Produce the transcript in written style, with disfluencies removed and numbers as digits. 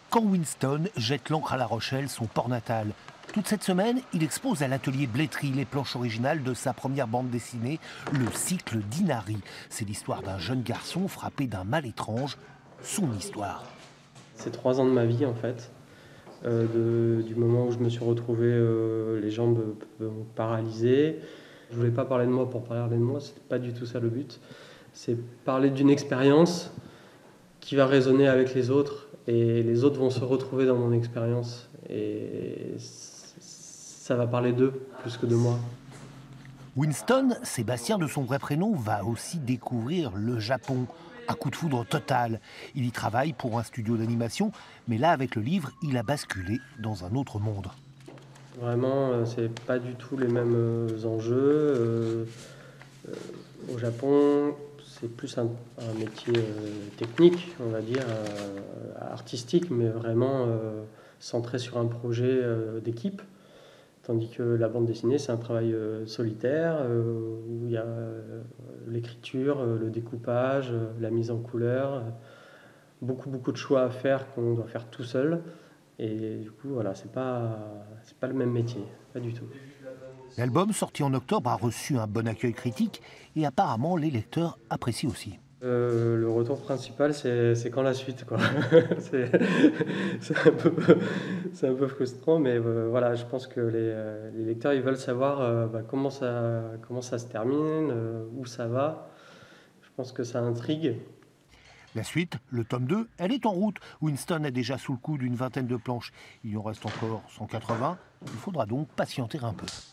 Quand Winston jette l'ancre à La Rochelle, son port natal. Toute cette semaine, il expose à l'atelier Blétry les planches originales de sa première bande dessinée, Le cycle d'Inari. C'est l'histoire d'un jeune garçon frappé d'un mal étrange, son histoire. C'est 3 ans de ma vie en fait, du moment où je me suis retrouvé les jambes paralysées. Je voulais pas parler de moi pour parler de moi, c'était pas du tout ça le but. C'est parler d'une expérience qui va résonner avec les autres et les autres vont se retrouver dans mon expérience et ça va parler d'eux plus que de moi. Winston, Sébastien de son vrai prénom, va aussi découvrir le Japon. Un coup de foudre total. Il y travaille pour un studio d'animation, mais là, avec le livre, il a basculé dans un autre monde. Vraiment, c'est pas du tout les mêmes enjeux. Au Japon, c'est plus un métier technique, on va dire, artistique, mais vraiment centré sur un projet d'équipe. Tandis que la bande dessinée, c'est un travail solitaire, où il y a l'écriture, le découpage, la mise en couleur, beaucoup de choix à faire qu'on doit faire tout seul. Et du coup, voilà, c'est pas le même métier, pas du tout. L'album, sorti en octobre, a reçu un bon accueil critique et apparemment les lecteurs apprécient aussi. Le retour principal, c'est quand la suite, quoi. c'est c'est un peu, c'est un peu frustrant, mais voilà, je pense que les lecteurs, ils veulent savoir comment ça se termine, où ça va. Je pense que ça intrigue. La suite, le tome 2, elle est en route. Winston est déjà sous le coup d'une vingtaine de planches. Il y en reste encore 180. Il faudra donc patienter un peu.